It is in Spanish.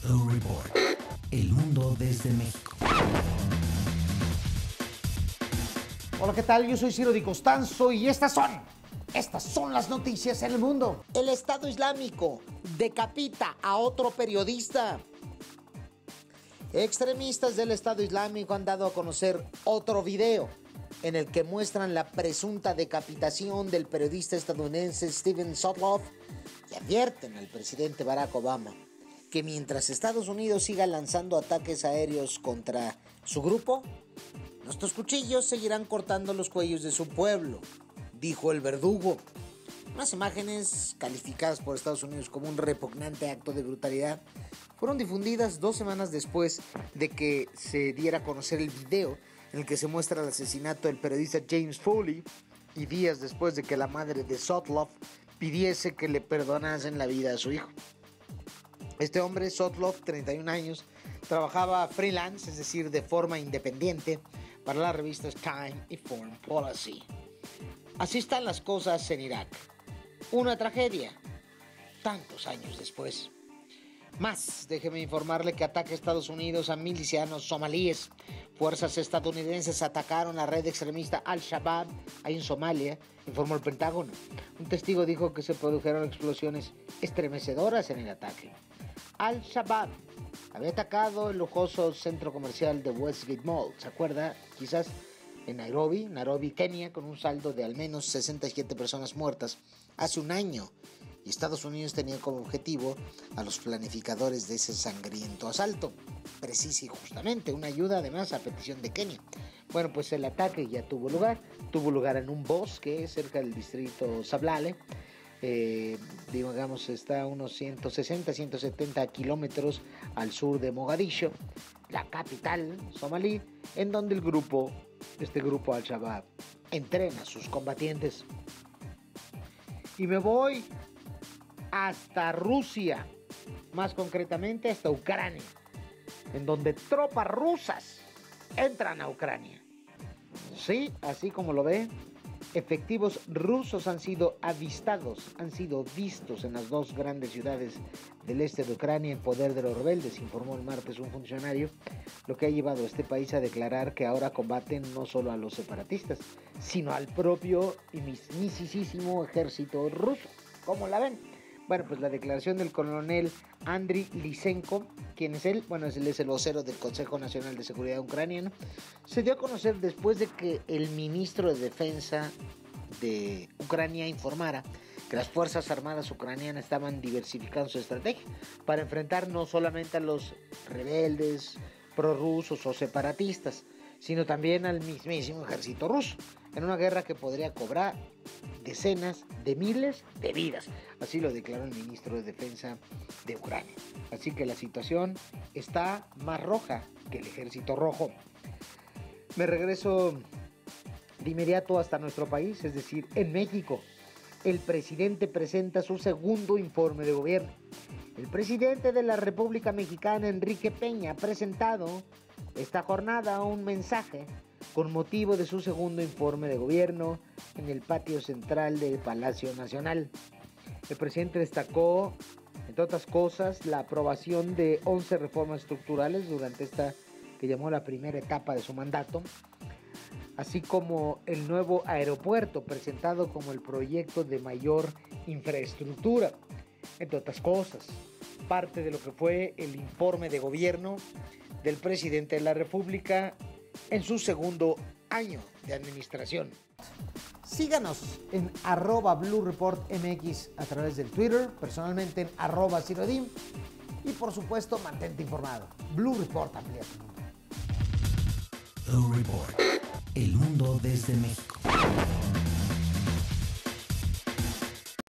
Blue Report. El mundo desde México. Hola, ¿qué tal? Yo soy Ciro Di Costanzo y estas son las noticias en el mundo. El Estado Islámico decapita a otro periodista. Extremistas del Estado Islámico han dado a conocer otro video en el que muestran la presunta decapitación del periodista estadounidense Steven Sotloff y advierten al presidente Barack Obama que mientras Estados Unidos siga lanzando ataques aéreos contra su grupo, nuestros cuchillos seguirán cortando los cuellos de su pueblo, dijo el verdugo. Unas imágenes calificadas por Estados Unidos como un repugnante acto de brutalidad fueron difundidas 2 semanas después de que se diera a conocer el video en el que se muestra el asesinato del periodista James Foley y días después de que la madre de Sotloff pidiese que le perdonasen la vida a su hijo. Este hombre, Sotloff, 31 años, trabajaba freelance, es decir, de forma independiente, para las revistas Time y Foreign Policy. Así están las cosas en Irak. Una tragedia, tantos años después. Más, déjeme informarle que ataca Estados Unidos a milicianos somalíes. Fuerzas estadounidenses atacaron la red extremista Al-Shabaab ahí en Somalia, informó el Pentágono. Un testigo dijo que se produjeron explosiones estremecedoras en el ataque. Al-Shabaab había atacado el lujoso centro comercial de Westgate Mall, ¿se acuerda? Quizás en Nairobi, Kenia, con un saldo de al menos 67 personas muertas hace un año. Y Estados Unidos tenía como objetivo a los planificadores de ese sangriento asalto. Precisa y justamente, una ayuda además a petición de Kenia. Bueno, pues el ataque ya tuvo lugar en un bosque cerca del distrito Sablale. Digamos, está a unos 160-170 kilómetros al sur de Mogadiscio, la capital somalí, en donde este grupo Al-Shabaab entrena a sus combatientes. Y me voy hasta Rusia, más concretamente hasta Ucrania, en donde tropas rusas entran a Ucrania. Sí, así como lo ve, efectivos rusos han sido vistos en las 2 grandes ciudades del este de Ucrania en poder de los rebeldes, informó el martes un funcionario, lo que ha llevado a este país a declarar que ahora combaten no solo a los separatistas, sino al propio y mismísimo ejército ruso. ¿Cómo la ven? Bueno, pues la declaración del coronel Andriy Lysenko, ¿quién es él? Bueno, él es el vocero del Consejo Nacional de Seguridad ucraniano. Se dio a conocer después de que el ministro de Defensa de Ucrania informara que las Fuerzas Armadas ucranianas estaban diversificando su estrategia para enfrentar no solamente a los rebeldes, prorrusos o separatistas, sino también al mismísimo ejército ruso, en una guerra que podría cobrar decenas de miles de vidas. Así lo declaró el ministro de Defensa de Ucrania. Así que la situación está más roja que el ejército rojo. Me regreso de inmediato hasta nuestro país, es decir, en México. El presidente presenta su segundo informe de gobierno. El presidente de la República Mexicana, Enrique Peña, ha presentado esta jornada un mensaje con motivo de su segundo informe de gobierno en el patio central del Palacio Nacional. El presidente destacó, entre otras cosas, la aprobación de 11 reformas estructurales durante esta que llamó la primera etapa de su mandato, así como el nuevo aeropuerto presentado como el proyecto de mayor infraestructura, entre otras cosas. Parte de lo que fue el informe de gobierno del presidente de la República en su segundo año de administración. Síganos en @BlueReportMX a través del Twitter, personalmente en @CiroDim y por supuesto mantente informado. Blue Report amplía tu mundo. Blue Report. El mundo desde México.